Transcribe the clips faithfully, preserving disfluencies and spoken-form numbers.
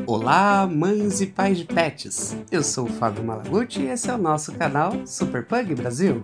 Olá, mães e pais de pets! Eu sou o Fábio Malaguti e esse é o nosso canal Super Pug Brasil.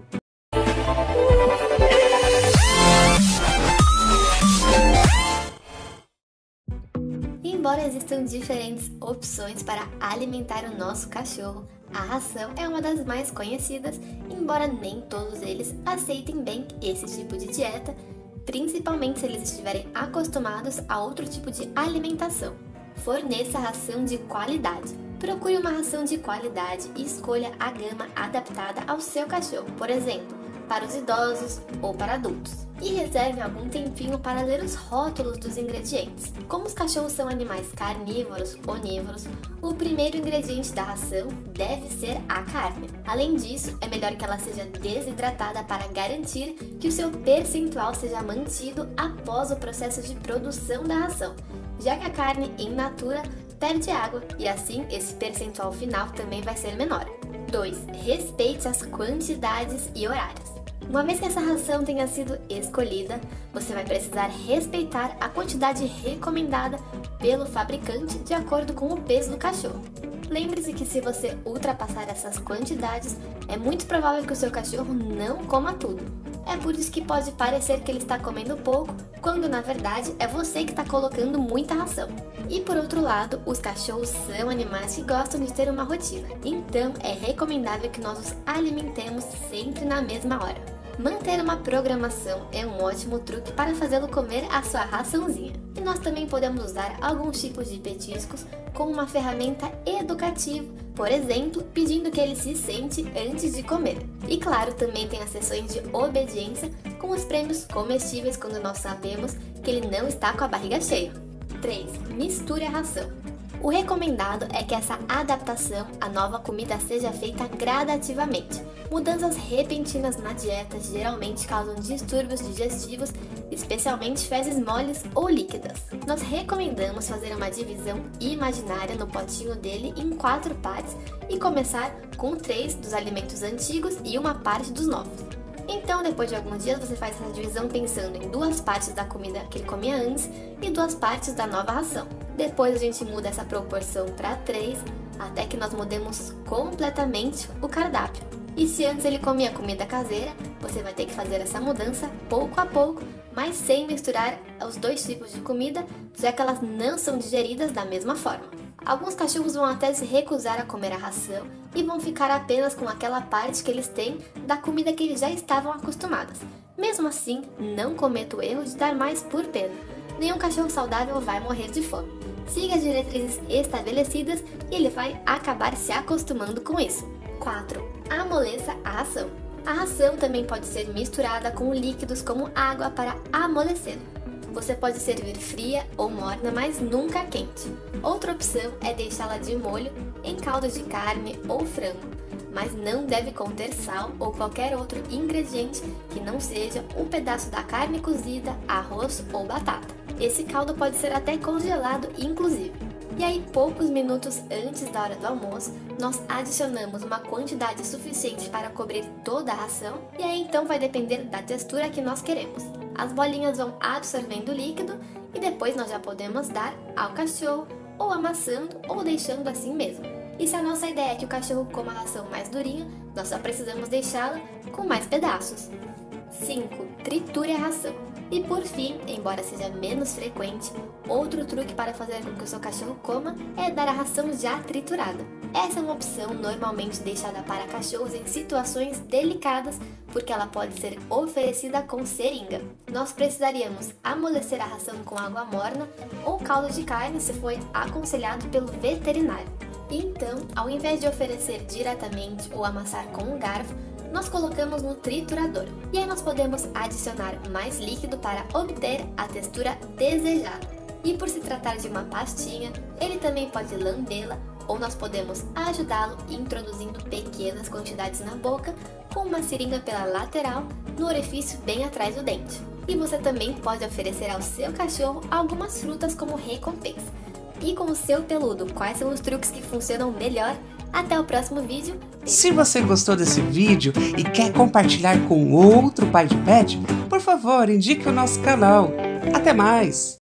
Embora existam diferentes opções para alimentar o nosso cachorro, a ração é uma das mais conhecidas, embora nem todos eles aceitem bem esse tipo de dieta, principalmente se eles estiverem acostumados a outro tipo de alimentação. Forneça ração de qualidade. Procure uma ração de qualidade e escolha a gama adaptada ao seu cachorro, por exemplo, para os idosos ou para adultos. E reserve algum tempinho para ler os rótulos dos ingredientes. Como os cachorros são animais carnívoros, onívoros, o primeiro ingrediente da ração deve ser a carne. Além disso, é melhor que ela seja desidratada para garantir que o seu percentual seja mantido após o processo de produção da ração, já que a carne in natura perde água e assim esse percentual final também vai ser menor. dois. Respeite as quantidades e horários. Uma vez que essa ração tenha sido escolhida, você vai precisar respeitar a quantidade recomendada pelo fabricante de acordo com o peso do cachorro. Lembre-se que se você ultrapassar essas quantidades, é muito provável que o seu cachorro não coma tudo. É por isso que pode parecer que ele está comendo pouco, quando na verdade é você que está colocando muita ração. E por outro lado, os cachorros são animais que gostam de ter uma rotina, então é recomendável que nós os alimentemos sempre na mesma hora. Manter uma programação é um ótimo truque para fazê-lo comer a sua raçãozinha. E nós também podemos usar alguns tipos de petiscos como uma ferramenta educativa, por exemplo, pedindo que ele se sente antes de comer. E claro, também tem as sessões de obediência com os prêmios comestíveis quando nós sabemos que ele não está com a barriga cheia. três. Misture a ração. O recomendado é que essa adaptação à nova comida seja feita gradativamente. Mudanças repentinas na dieta geralmente causam distúrbios digestivos, especialmente fezes moles ou líquidas. Nós recomendamos fazer uma divisão imaginária no potinho dele em quatro partes e começar com três dos alimentos antigos e uma parte dos novos. Então, depois de alguns dias, você faz essa divisão pensando em duas partes da comida que ele comia antes e duas partes da nova ração. Depois a gente muda essa proporção para três, até que nós mudemos completamente o cardápio. E se antes ele comia comida caseira, você vai ter que fazer essa mudança pouco a pouco, mas sem misturar os dois tipos de comida, já que elas não são digeridas da mesma forma. Alguns cachorros vão até se recusar a comer a ração e vão ficar apenas com aquela parte que eles têm da comida que eles já estavam acostumados. Mesmo assim, não cometa o erro de dar mais por pena. Nenhum cachorro saudável vai morrer de fome. Siga as diretrizes estabelecidas e ele vai acabar se acostumando com isso. quatro. Amoleça a ração. A ração também pode ser misturada com líquidos como água para amolecê-la. Você pode servir fria ou morna, mas nunca quente. Outra opção é deixá-la de molho em caldo de carne ou frango, mas não deve conter sal ou qualquer outro ingrediente que não seja um pedaço da carne cozida, arroz ou batata. Esse caldo pode ser até congelado, inclusive. E aí, poucos minutos antes da hora do almoço, nós adicionamos uma quantidade suficiente para cobrir toda a ração, e aí então vai depender da textura que nós queremos. As bolinhas vão absorvendo o líquido e depois nós já podemos dar ao cachorro, ou amassando ou deixando assim mesmo. E se a nossa ideia é que o cachorro coma a ração mais durinha, nós só precisamos deixá-la com mais pedaços. cinco. Triture a ração. E por fim, embora seja menos frequente, outro truque para fazer com que o seu cachorro coma é dar a ração já triturada. Essa é uma opção normalmente deixada para cachorros em situações delicadas, porque ela pode ser oferecida com seringa. Nós precisaríamos amolecer a ração com água morna ou caldo de carne se for aconselhado pelo veterinário. Então, ao invés de oferecer diretamente ou amassar com um garfo, nós colocamos no triturador. E aí nós podemos adicionar mais líquido para obter a textura desejada. E por se tratar de uma pastinha, ele também pode lambê-la, ou nós podemos ajudá-lo introduzindo pequenas quantidades na boca com uma seringa pela lateral no orifício bem atrás do dente. E você também pode oferecer ao seu cachorro algumas frutas como recompensa. E com o seu peludo, quais são os truques que funcionam melhor? Até o próximo vídeo. Se você gostou desse vídeo e quer compartilhar com outro pai de pet, por favor, indique o nosso canal. Até mais!